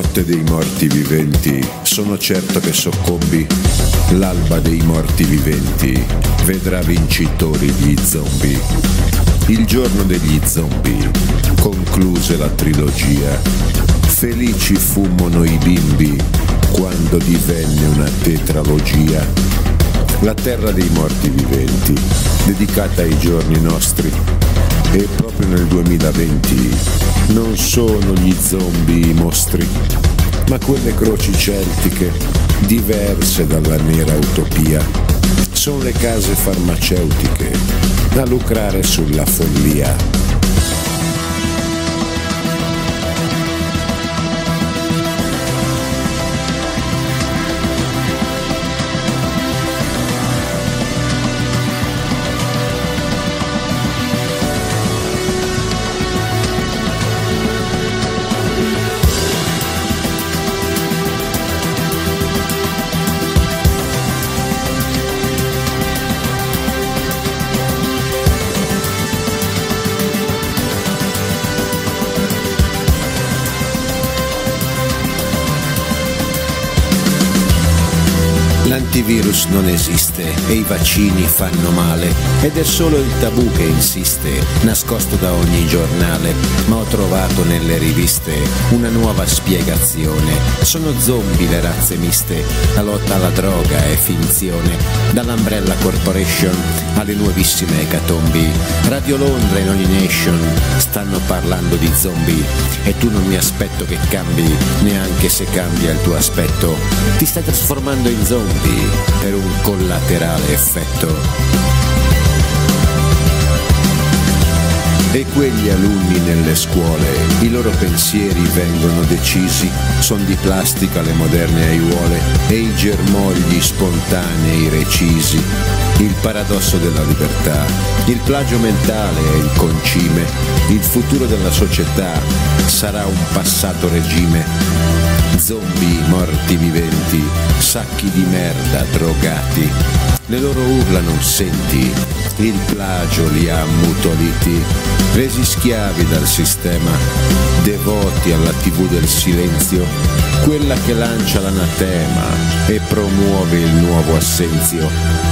notte dei morti viventi, sono certo che soccombi. L'alba dei morti viventi vedrà vincitori gli zombie. Il giorno degli zombie concluse la trilogia. Felici fummono i bimbi quando divenne una tetralogia. La terra dei morti viventi, dedicata ai giorni nostri. E proprio nel 2020 non sono gli zombie i mostri, ma quelle croci celtiche, diverse dalla nera utopia. Sono le case farmaceutiche a lucrare sulla follia. L'antivirus non esiste e i vaccini fanno male ed è solo il tabù che insiste, nascosto da ogni giornale, ma ho trovato nelle riviste una nuova spiegazione. Sono zombie le razze miste, la lotta alla droga è finzione, dall'Umbrella Corporation alle nuovissime ecatombi. Radio Londra e ogni nation stanno parlando di zombie e tu non mi aspetto che cambi, neanche se cambia il tuo aspetto. Ti stai trasformando in zombie per un collaterale effetto. E quegli alunni nelle scuole, i loro pensieri vengono decisi, son di plastica le moderne aiuole e i germogli spontanei recisi. Il paradosso della libertà, il plagio mentale è il concime, il futuro della società sarà un passato regime. Zombie morti viventi, sacchi di merda drogati, le loro urla non senti, il plagio li ha ammutoliti, resi schiavi dal sistema, devoti alla TV del silenzio, quella che lancia l'anatema e promuove il nuovo assenzio.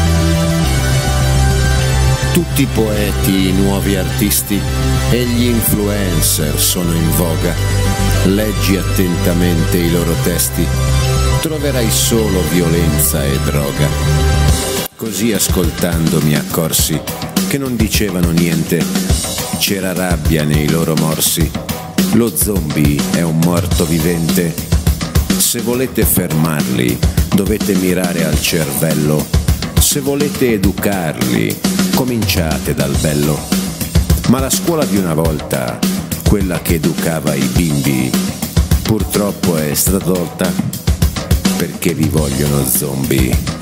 Tutti i poeti, i nuovi artisti e gli influencer sono in voga. Leggi attentamente i loro testi, troverai solo violenza e droga. Così ascoltando mi accorsi che non dicevano niente, c'era rabbia nei loro morsi. Lo zombie è un morto vivente. Se volete fermarli, dovete mirare al cervello. Se volete educarli, cominciate dal bello. Ma la scuola di una volta, quella che educava i bimbi, purtroppo è stata tolta perché vi vogliono zombie.